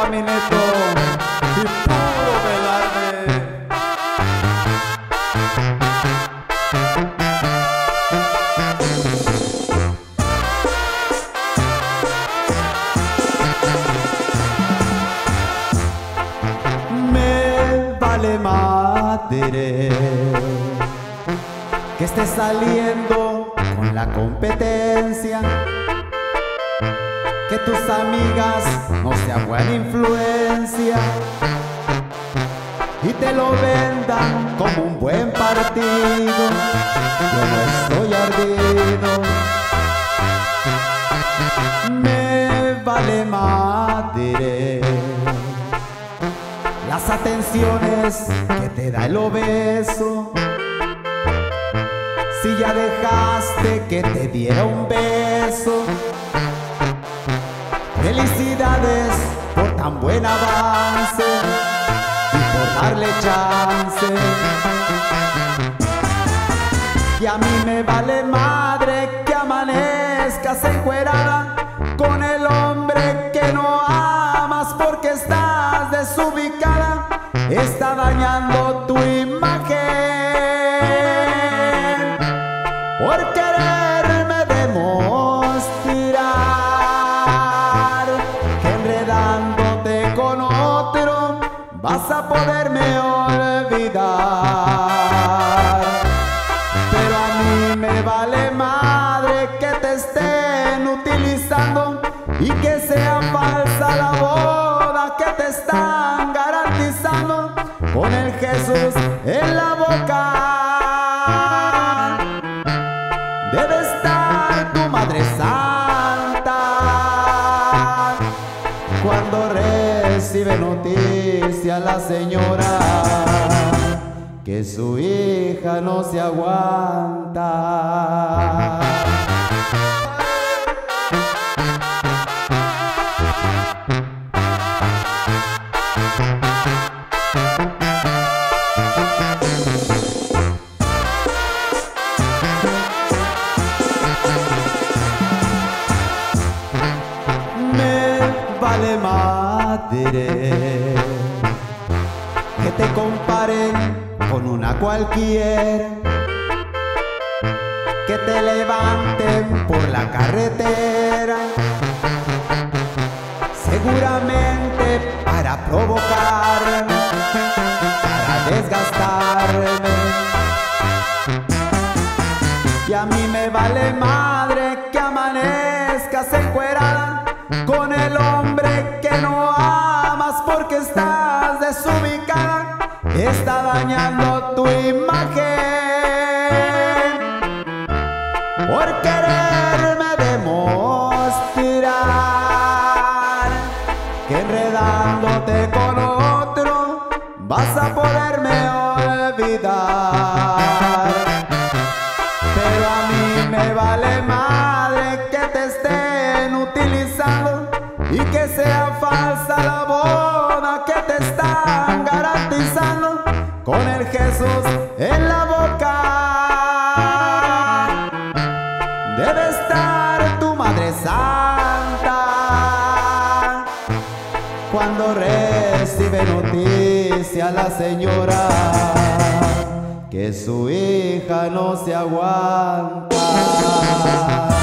va mi neto y puro Velarde. Me vale madre que estés saliendo con la competencia, que tus amigas no sean buena influencia y te lo vendan como un buen partido. Yo no estoy ardido. Me vale madre las atenciones que te da el obeso, si ya dejaste que te diera un beso. Felicidades por tan buen avance y por darle chance. Y a mí me vale madre que amanezcas encuerada con el hombre que no amas porque estás desubicada. Está dañando tu imagen por quererme demostrar que enredándote con otro vas a poderme olvidar. Pero a mí me vale madre que te estén utilizando y que sea falsa la boda que te están garantizando con el Jesús en la boca. Debe estar tu Madre Santa cuando recibe noticia la señora que su hija no se aguanta. Vale madre que te comparen con una cualquiera, que te levanten por la carretera, seguramente para provocarme, para desgastarme. Y a mí me vale madre que amanezcas encuerada con el hombre que no amas porque estás desubicada. Está dañando tu imagen por quererme demostrar que enredándote con otro vas a poderme olvidar. Pero a mí me vale madre que te estén utilizando y que sea falsa la boda que te están garantizando con el Jesús en la boca. Debe estar tu Madre Santa cuando recibe noticia la señora que su hija no se aguanta.